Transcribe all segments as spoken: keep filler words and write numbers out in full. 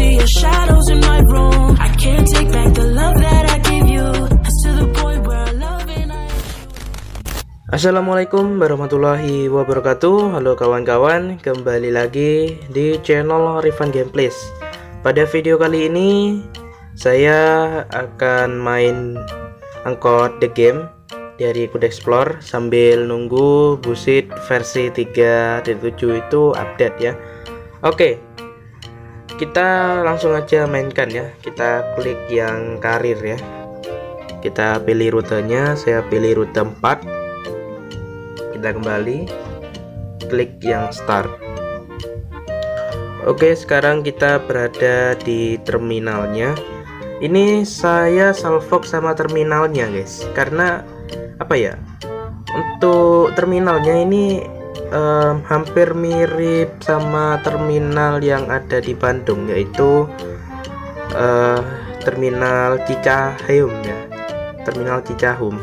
see your shadows in my room. I can't take back the love that I gave you. It's to the point where I love and I... Assalamualaikum warahmatullahi wabarakatuh. Halo kawan-kawan, kembali lagi di channel Rifan Gameplays. Pada video kali ini saya akan main Angkot The Game dari Code Explore sambil nunggu Busit versi tiga titik tujuh itu update ya. Oke, kita langsung aja mainkan ya. Kita klik yang karir ya. Kita pilih rutenya, saya pilih rute empat. Kita kembali, klik yang start. Oke, sekarang kita berada di terminalnya. Ini saya salvox sama terminalnya guys, karena apa ya, untuk terminalnya ini um, hampir mirip sama terminal yang ada di Bandung, yaitu uh, terminal Cicaheum ya, terminal Cicaheum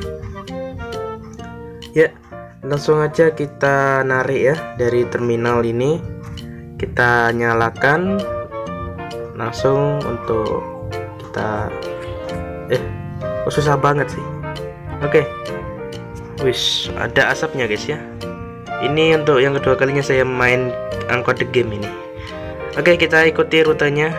ya. Langsung aja kita narik ya dari terminal ini, kita nyalakan langsung untuk kita eh oh, susah banget sih. Oke, wish ada asapnya guys ya. Ini untuk yang kedua kalinya saya main Angkot The Game ini. Oke, kita ikuti rutenya.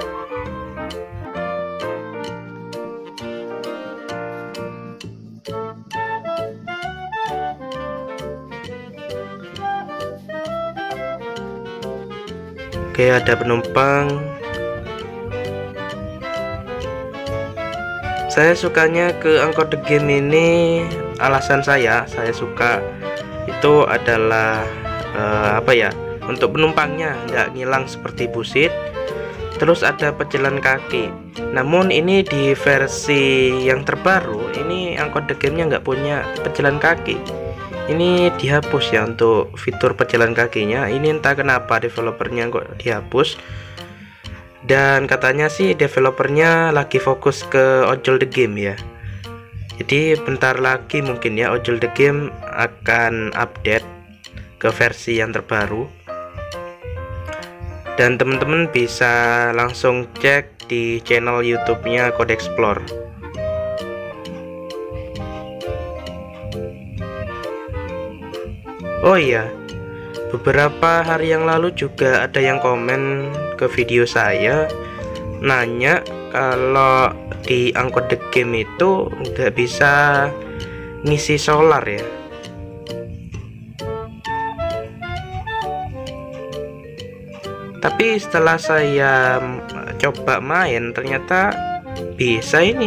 Oke, ada penumpang. Saya sukanya ke Angkot The Game ini, alasan saya saya suka itu adalah uh, apa ya, untuk penumpangnya nggak ngilang seperti Busit. Terus ada pejalan kaki. Namun ini di versi yang terbaru ini Angkot The Game-nya nggak punya pejalan kaki. Ini dihapus ya untuk fitur pejalan kakinya. Ini entah kenapa developernya kok dihapus. Dan katanya sih developernya lagi fokus ke ojol The Game ya. Jadi bentar lagi mungkin ya ojol The Game akan update ke versi yang terbaru. Dan teman-teman bisa langsung cek di channel YouTube-nya Code Explore. Oh iya, beberapa hari yang lalu juga ada yang komen ke video saya nanya kalau di Angkot The Game itu nggak bisa ngisi solar ya. Tapi setelah saya coba main ternyata bisa ini.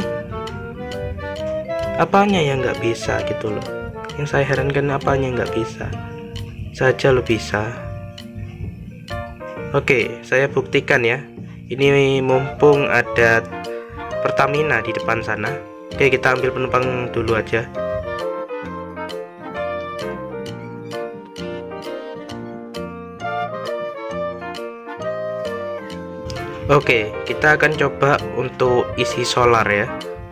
Apanya yang nggak bisa gitu loh. Yang saya herankan apanya nggak bisa, saja lo bisa. Oke, saya buktikan ya. Ini mumpung ada Pertamina di depan sana. Oke, kita ambil penumpang dulu aja. Oke, kita akan coba untuk isi solar ya.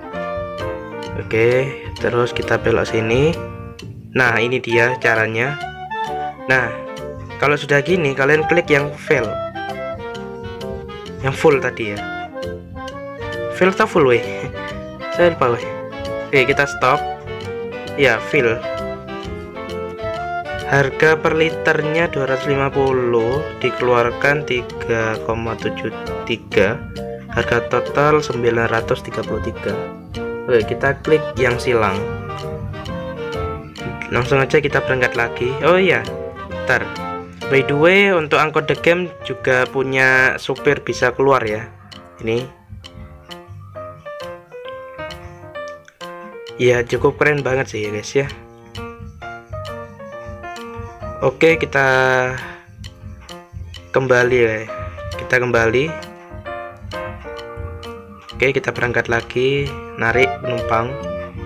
Oke, terus kita belok sini. Nah, ini dia caranya. Nah, kalau sudah gini kalian klik yang fill, yang full tadi ya. Fill atau full weh? Saya lupa weh. Oke, kita stop. Ya, fill. Harga per liternya dua ratus lima puluh, dikeluarkan tiga koma tujuh tiga. Harga total sembilan ratus tiga puluh tiga. Oke, kita klik yang silang. Langsung aja kita berangkat lagi. Oh iya, ntar by the way untuk Angkot The Game juga punya supir bisa keluar ya. Ini ya cukup keren banget sih ya guys ya. Oke, kita kembali ya. Kita kembali. Oke, kita berangkat lagi, narik penumpang.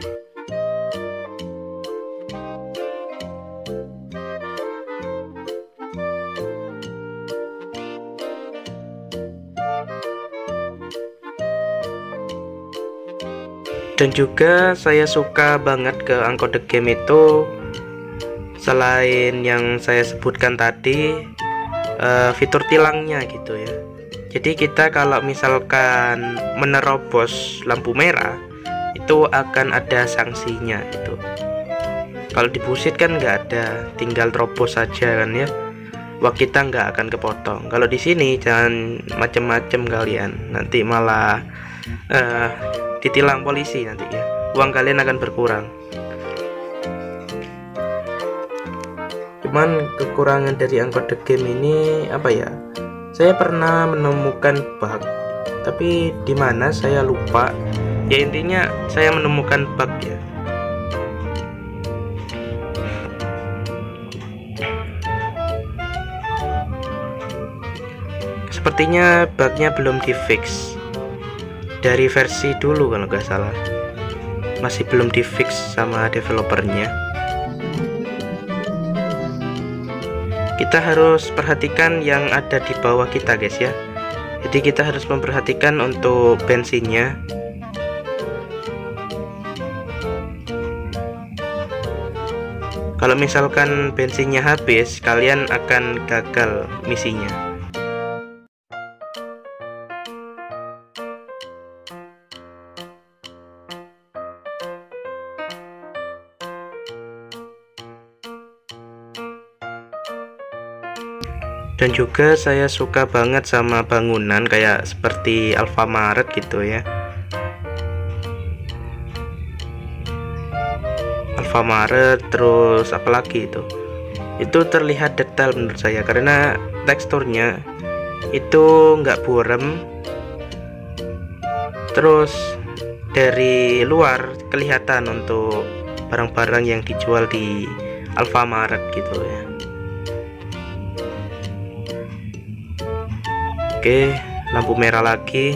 Dan juga saya suka banget ke Angkot The Game itu, selain yang saya sebutkan tadi, uh, fitur tilangnya gitu ya. Jadi kita kalau misalkan menerobos lampu merah itu akan ada sanksinya itu. Kalau di Busit kan nggak ada, tinggal terobos saja kan ya. Wah, kita nggak akan kepotong. Kalau di sini jangan macem-macem kalian, nanti malah uh, ditilang polisi nanti ya. Uang kalian akan berkurang. Cuman kekurangan dari Angkot The Game ini apa ya? Saya pernah menemukan bug, tapi di mana saya lupa. Ya intinya saya menemukan bug ya. Sepertinya bugnya belum di fix dari versi dulu kalau nggak salah, masih belum di fix sama developernya. Kita harus perhatikan yang ada di bawah kita guys ya. Jadi kita harus memperhatikan untuk bensinnya. Kalau misalkan bensinnya habis, kalian akan gagal misinya. Dan juga saya suka banget sama bangunan kayak seperti Alfamart gitu ya. Alfamart, terus apalagi itu itu terlihat detail menurut saya karena teksturnya itu nggak buram, terus dari luar kelihatan untuk barang-barang yang dijual di Alfamart gitu ya. Oke, lampu merah lagi.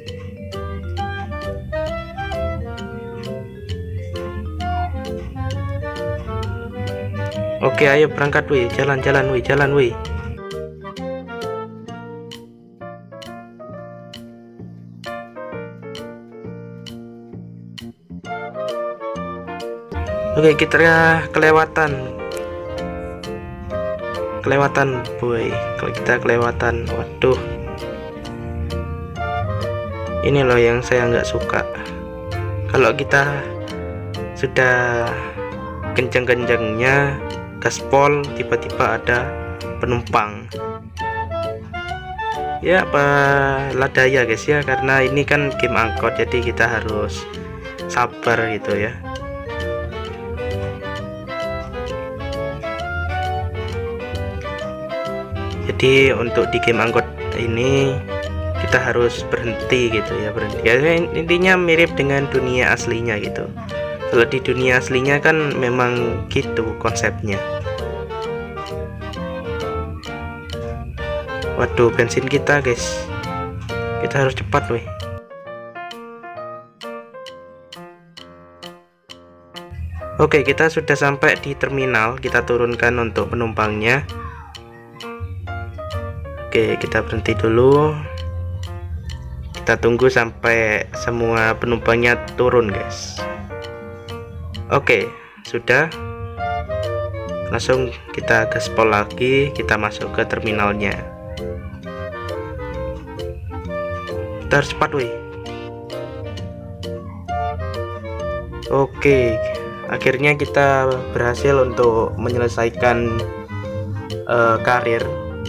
Oke, ayo berangkat wih, jalan-jalan wih, jalan wih. Oke, kita kelewatan. Kelewatan, boy. Kalau kita kelewatan, waduh. Ini loh yang saya nggak suka. Kalau kita sudah kenceng-kencengnya gaspol, tiba-tiba ada penumpang. Ya apa ladaya guys ya, karena ini kan game angkot, jadi kita harus sabar gitu ya. Jadi untuk di game angkot ini kita harus berhenti gitu ya, berhenti ya, intinya mirip dengan dunia aslinya gitu. Kalau di dunia aslinya kan memang gitu konsepnya. Waduh, bensin kita guys, kita harus cepat weh. Oke, kita sudah sampai di terminal, kita turunkan untuk penumpangnya. Oke, kita berhenti dulu. Kita tunggu sampai semua penumpangnya turun guys. Oke, sudah. Langsung kita gaspol lagi, kita masuk ke terminalnya. Kita harus cepat wih. Oke, akhirnya kita berhasil untuk menyelesaikan uh, karir.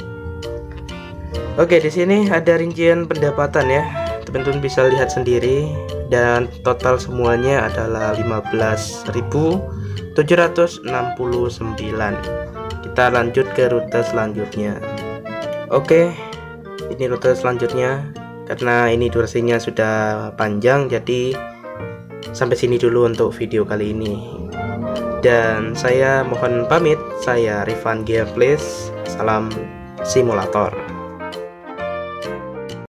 Oke, di sini ada rincian pendapatan ya. Teman-teman bisa lihat sendiri, dan total semuanya adalah lima belas ribu tujuh ratus enam puluh sembilan. Kita lanjut ke rute selanjutnya. Oke, ini rute selanjutnya. Karena ini durasinya sudah panjang, jadi sampai sini dulu untuk video kali ini. Dan saya mohon pamit. Saya Rifan Gameplays. Salam simulator.